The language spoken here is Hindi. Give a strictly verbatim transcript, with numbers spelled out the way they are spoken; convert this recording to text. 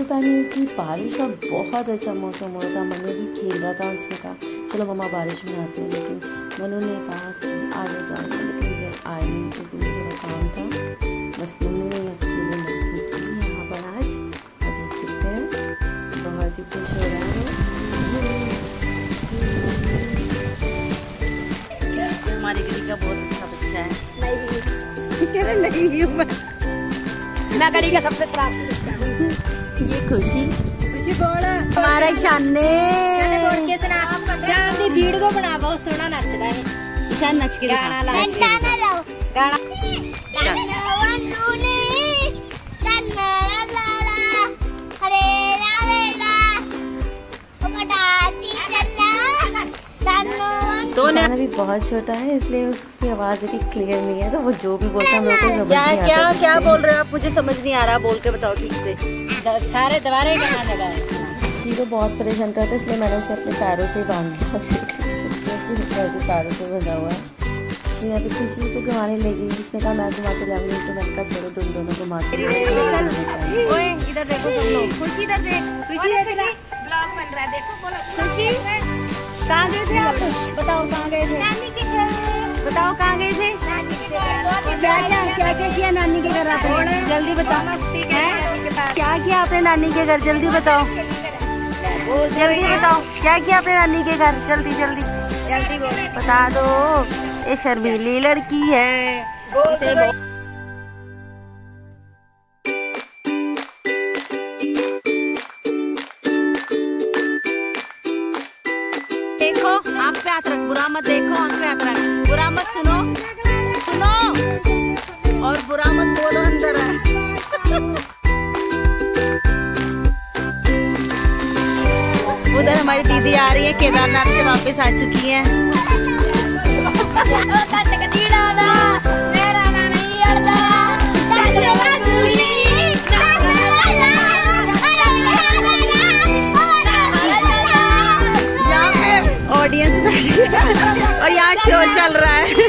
पहनी हुई थी, बारिश और बहुत अच्छा मौसम हो रहा था। मनु भी खेल रहा था, उसने कहा चलो मम्मा बारिश में आते हैं, लेकिन मनु ने कहा कि आ जाओ, लेकिन जब आए नहीं क्योंकि मुझे थोड़ा काम था। बस मनु ने अकेले मस्ती की यहाँ पर आज, आप देख सकते हैं बहुत ही खुश हो रहा है। हमारी गली का बहुत अच्छा बच्चा है। नहीं नहीं मैं मैं गली का सबसे शरारती बच्चा हूँ। ये खुशी खुशी बोल हमारा ईशान ने शान दी भीड़ को बना बहुत सोना नचदा है। ईशान नच के गाना ला गाना लाओ गाना तो ईशान अभी बहुत छोटा है, इसलिए उसकी आवाज़ अभी क्लियर नहीं है, तो वो जो भी बोलता है मेरे को समझ क्या नहीं आता। क्या क्या बोल रहे हो आप? मुझे समझ नहीं आ रहा, बोल के बताओ ठीक से। सारे दोबारा गाना लगा है। खुशी को बहुत परेशान करता है, इसलिए मैंने उसे अपने पैरों से बांध दिया। उसे पैरों से बंधा हुआ है। तो यहाँ पे खुशी को घुमाने लगी, इसने कहा मैं घुमा के जाऊंगी, तो मैंने कहा चलो तुम दोनों घुमाते। ओए इधर देखो तुम लोग। खुशी इधर देख, खुशी इधर ब्लॉग बन रहा है, देखो बोलो। खुशी कहाँ गए थे आप? बताओ कहाँ गए थे? नानी के घर। बताओ कहाँ गए थे? नानी के घर। क्या क्या क्या क्या किया नानी के घर आपने? जल्दी बताओ। मस्ती है। क्या किया आपने नानी के घर? जल्दी बताओ, जल्दी बताओ क्या किया आपने नानी के घर? जल्दी जल्दी जल्दी बोलो, बता दो। ये शर्मीली लड़की है। देखो आँख पे हाथ रख, बुरा मत देखो, आँख पे हाथ रख, बुरा मत सुनो सुनो और बुरा मत बोलो अंदर है। उधर हमारी दीदी आ रही है, केदारनाथ से वापस आ चुकी है। ऑडियंस और यहाँ शो चल रहा है।